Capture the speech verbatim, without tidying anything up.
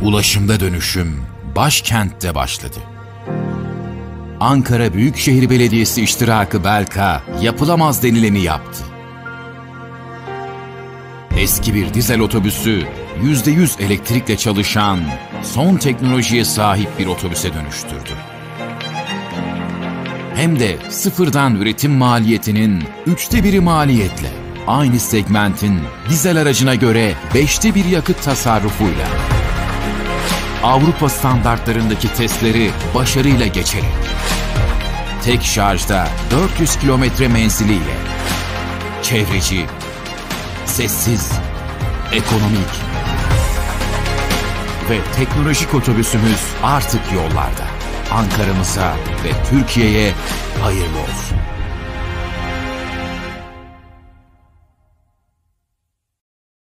Ulaşımda dönüşüm başkentte başladı. Ankara Büyükşehir Belediyesi iştirakı Belka yapılamaz denileni yaptı. Eski bir dizel otobüsü yüzde yüz elektrikle çalışan, son teknolojiye sahip bir otobüse dönüştürdü. Hem de sıfırdan üretim maliyetinin üçte biri maliyetle, aynı segmentin dizel aracına göre beşte bir yakıt tasarrufuyla, Avrupa standartlarındaki testleri başarıyla geçerek, tek şarjda dört yüz kilometre menziliyle, çevreci, sessiz, ekonomik ve teknolojik otobüsümüz artık yollarda. Ankara'mıza ve Türkiye'ye hayırlı olsun.